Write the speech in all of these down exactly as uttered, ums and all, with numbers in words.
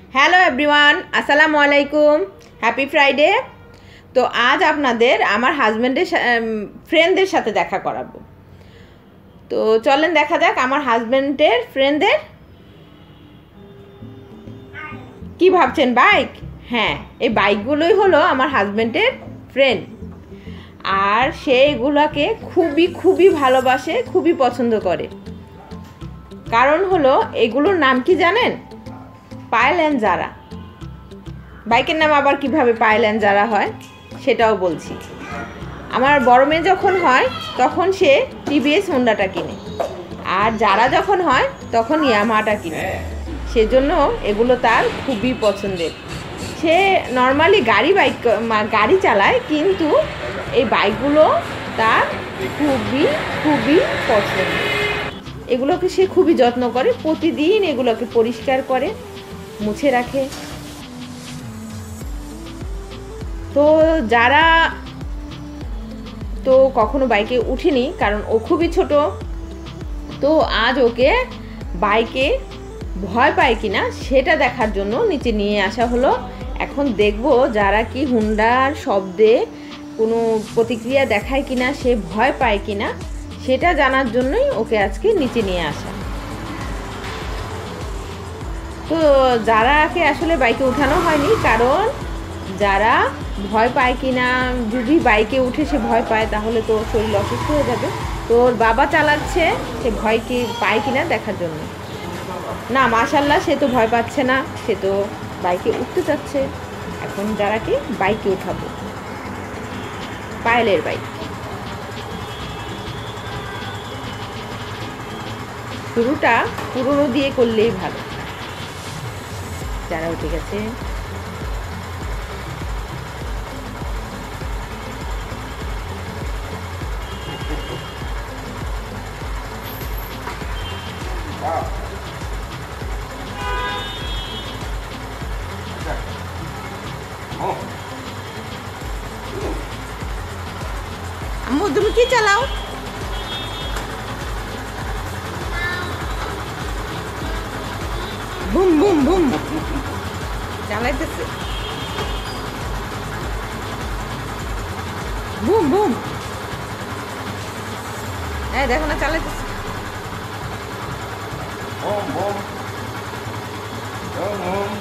Hello everyone, আসসালামু আলাইকুম, happy Friday. তো আজ আপনাদের আমার হাজব্যান্ডের ফ্রেন্ডদের সাথে দেখা করাবো। তো চলেন দেখা যাক আমার হাজব্যান্ডের ফ্রেন্ডদের। কি ভাবছেন, বাইক? হ্যাঁ, এই বাইকগুলোই হলো আমার হাজব্যান্ডের ফ্রেন্ড, আর সে এগুলোকে খুবই খুবই ভালোবাসে, খুবই পছন্দ করে। কারণ হলো এগুলোর নাম কি জানেন? পায়েল অ্যান্ড জারা। বাইকের নাম আবার কিভাবে পায়েল অ্যান্ড জারা হয় সেটাও বলছি। আমার বড় মেয়ে যখন হয় তখন সে টিভিএস হোন্ডাটা কিনে, আর যারা যখন হয় তখন ইয়ামাহাটা কিনে। সেজন্য এগুলো তার খুবই পছন্দের। সে নর্মালি গাড়ি বাইক গাড়ি চালায়, কিন্তু এই বাইকগুলো তার খুবই খুবই পছন্দ। এগুলোকে সে খুবই যত্ন করে, প্রতিদিন এগুলোকে পরিষ্কার করে, মুছে রাখে। তো যারা তো কখনো বাইকে উঠিনি, কারণ ও খুবই ছোট। তো আজ ওকে বাইকে ভয় পায় কিনা সেটা দেখার জন্য নিচে নিয়ে আসা হলো। এখন দেখব যারা কি হুন্ডার শব্দে কোনো প্রতিক্রিয়া দেখায় কিনা, সে ভয় পায় কিনা সেটা জানার জন্যই ওকে আজকে নিচে নিয়ে আসা। তো যারাকে আসলে বাইকে উঠানো হয়নি, কারণ যারা ভয় পায় কিনা, যদি বাইকে উঠে সে ভয় পায় তাহলে তো শরীর অসুস্থ হয়ে যাবে। তো ওর বাবা চালাচ্ছে, সে ভয় কি পায় কিনা দেখার জন্য। না, মাশাল্লাহ, সে তো ভয় পাচ্ছে না, সে তো বাইকে উঠতে চাচ্ছে। এখন যারাকে বাইকে উঠাবো, পায়েলের বাইক। শুরুটা পুরনো দিয়ে করলেই ভালো। যারা উঠে গেছে, আম্মু তুমি কি চালাও? বুম বুম বুম চালাইতেছে, বুম বুম। হ্যাঁ, দেখো না, চালাইতেছে। Boom boom boom boom.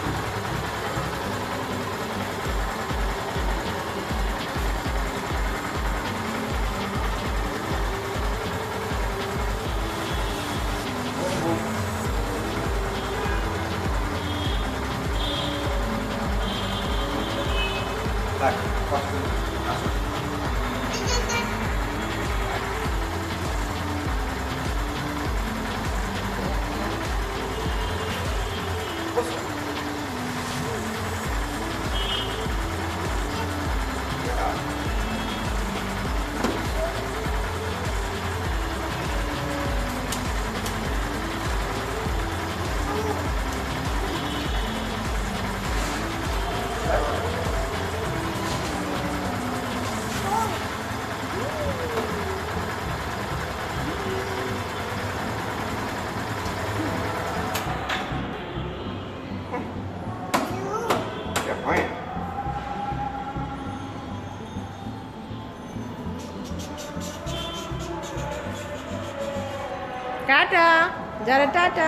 টাটা যারা, টাটা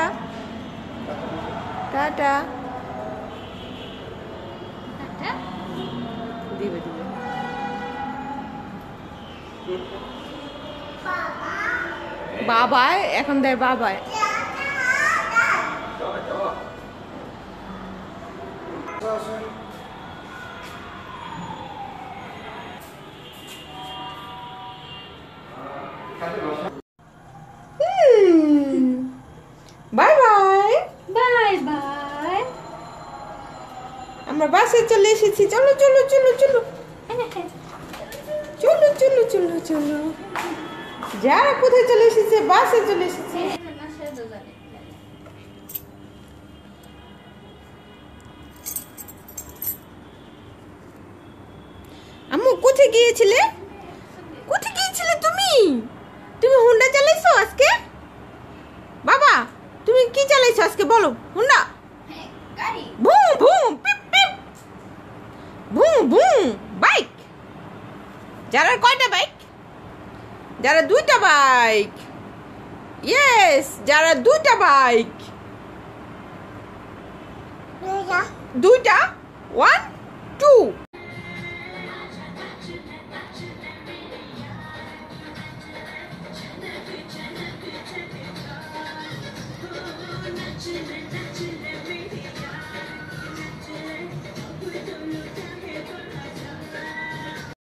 টাটা দিবে দিবে। বাবাই এখন দেয়, Babai. Bye bye bye bye. আমরা বাসে চলে এসেছি। চলো চলো চলো চলো চলো চলো চলো চলো। যারা কোথায় চলে এসেছে? বাসে চলে এসেছে। আম্মু কোথায় গিয়েছিলে? কোথায় গিয়েছিলে তুমি? তুমি হুন্ডা চালাইছো আজকে? বাবা তুমি কি চালাইছো আজকে, বলো? হুন্ডা গাড়ি বুম বুম পিপ পিপ বুম বুম বাইক যারা কয়টা বাইক যারা দুইটা বাইক ইয়েস যারা দুইটা বাইক দুইটা ওয়ান টু